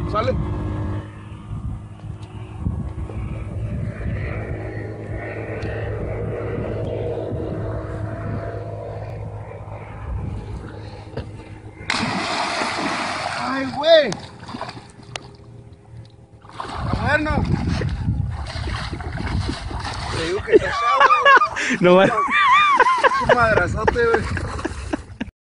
¿Sale? ¡Ay, güey! Está bueno. Te digo que está chavo. No, Un madrazote, güey.